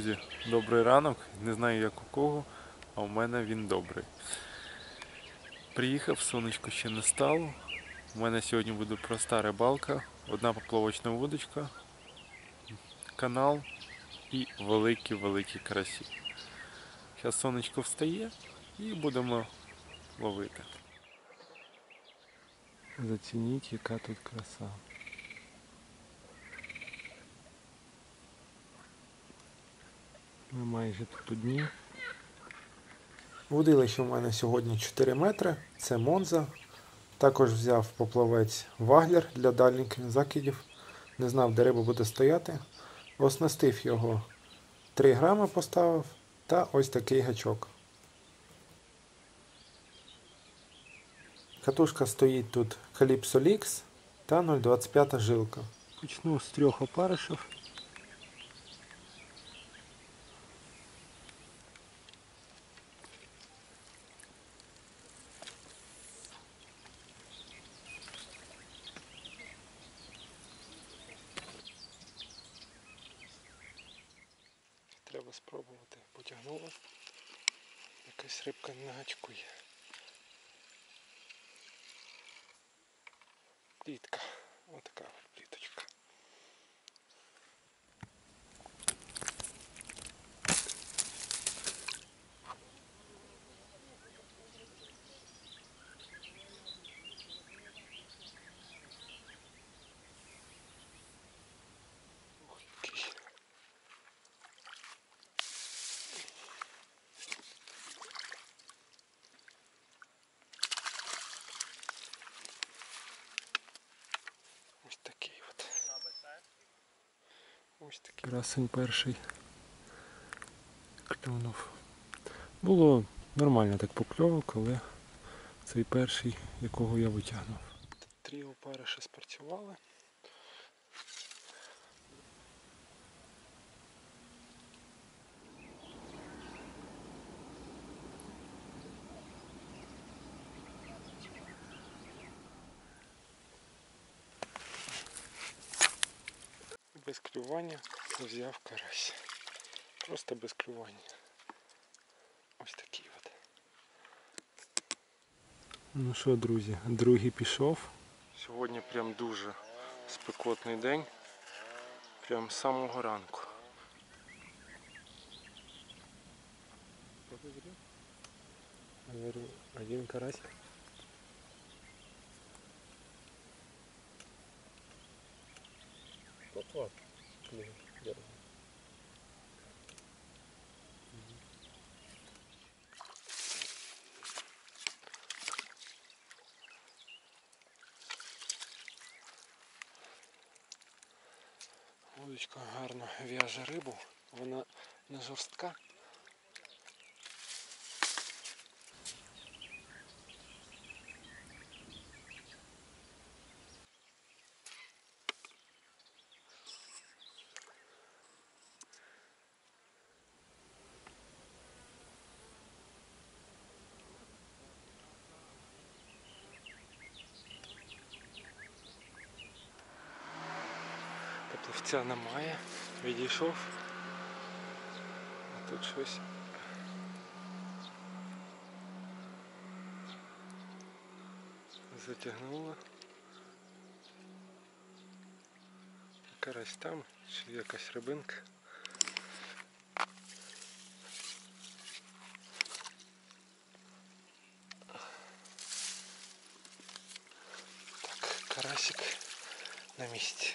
Друзі, добрий ранок. Не знаю як у кого, а у мене він добрий. Приїхав, сонечко ще не стало. У мене сьогодні буде проста рибалка, одна поплавочна вудочка, канал і великі-великі карасі. Зараз сонечко встає і будемо ловити. Зацініть, яка тут краса. Ми майже тут одні. Вудилище у мене сьогодні 4 метри, це Монза. Також взяв поплавець Ваглер для дальніх закидів. Не знав, де риба буде стояти. Оснастив його 3 грами поставив та ось такий гачок. Катушка стоїть тут Calypso Lix та 0,25 жилка. Почну з 3 опаришів. Треба спробувати. Потягнула. Якась рибка не гачкує. Плітка. Отака от пліточка. Ох, який. Ось такий от. Ось такий. Красень перший клюнув. Було нормально так покльовок, але цей перший, якого я витягнув. 3 опариші спрацювали. Без клювання взяв карась. Просто без клювання. Ось такий от. Ну що, друзі, другий пішов. Сьогодні прям дуже спекотний день. Прям з самого ранку. Один карасик. Вот. Вудочка гарно в'яже рибу, вона не жорстка. Поплавця немає, відійшов, а тут щось затягнуло. Карась там, чи якась рибинка. Так, карасик на місці.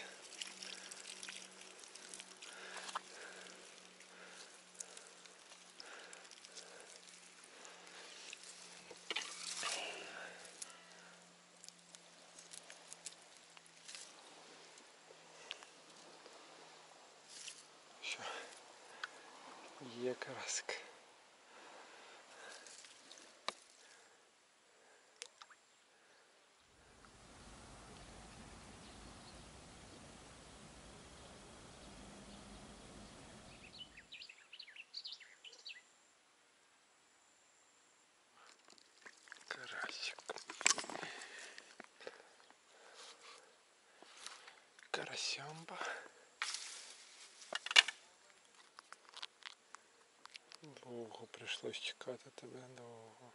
Що? Є карасик. Карасик. Карасямба. Довго прийшлось чекати тебе, довго.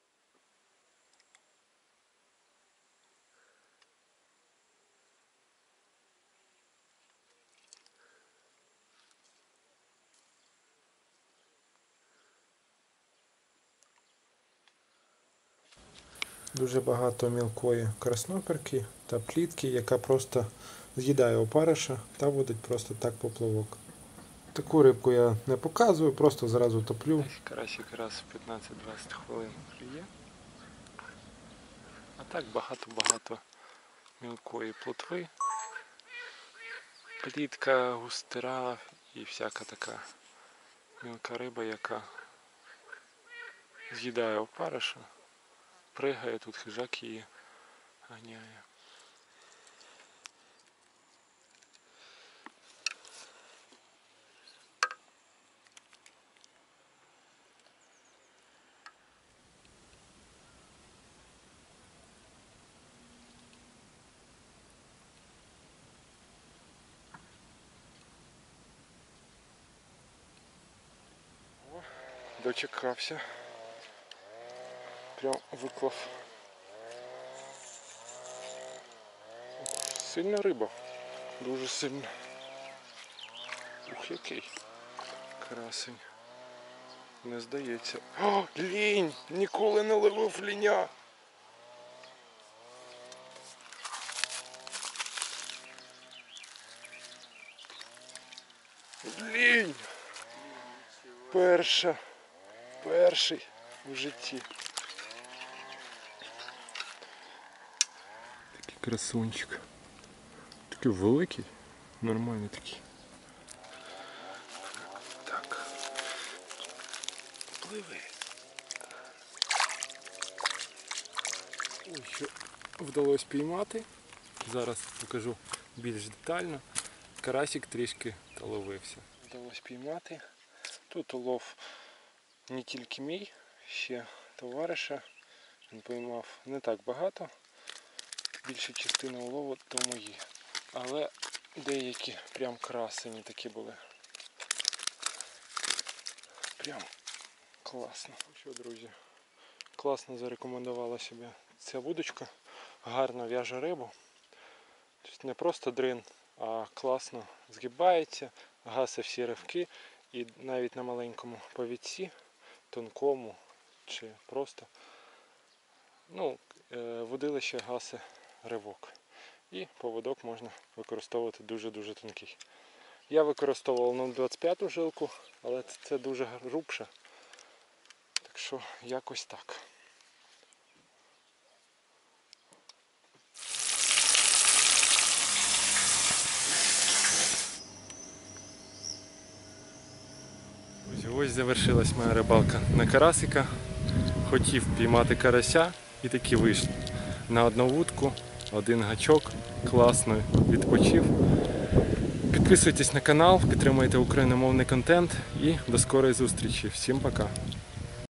Дуже багато мілкої красноперки та плітки, яка просто з'їдає опариша та водить просто так поплавок. Таку рибку я не показую, просто зразу топлю. Карасик раз в 15-20 хвилин клює. А так багато-багато мілкої плотви. Плітка, густера і всяка така мілка риба, яка з'їдає опариша. Пригає, тут хижак її ганяє. О, дочекався. Прям виклав. Сильна риба. Дуже сильна. Ух, який красень. Не здається. О, лінь! Ніколи не ловив ліня! Лінь! Перший в житті. Такий красунчик. Такий великий, нормальний такий. Так. Пливи. Ось що вдалося піймати. Зараз покажу більш детально. Карасик трішки ловився. Вдалося піймати. Тут улов не тільки мій, ще товариша. Він поймав не так багато. Більша частина улову то мої. Але деякі прям красені такі були. Прям класно. Що, друзі, класно зарекомендувала себе ця вудочка. Гарно в'яже рибу. Тобто не просто дрин, а класно згибається, гасе всі ривки. І навіть на маленькому повідці, тонкому чи просто, вудилище гасе ривок. І поводок можна використовувати дуже-дуже тонкий. Я використовував 0,25 жилку, але це дуже грубше. Так що якось так. Ось завершилась моя рибалка на карасика. Хотів піймати карася і таки вийшло. На одну вудку, один гачок, класно відпочив. Підписуйтесь на канал, підтримуйте україномовний контент і до скорої зустрічі. Всім пока!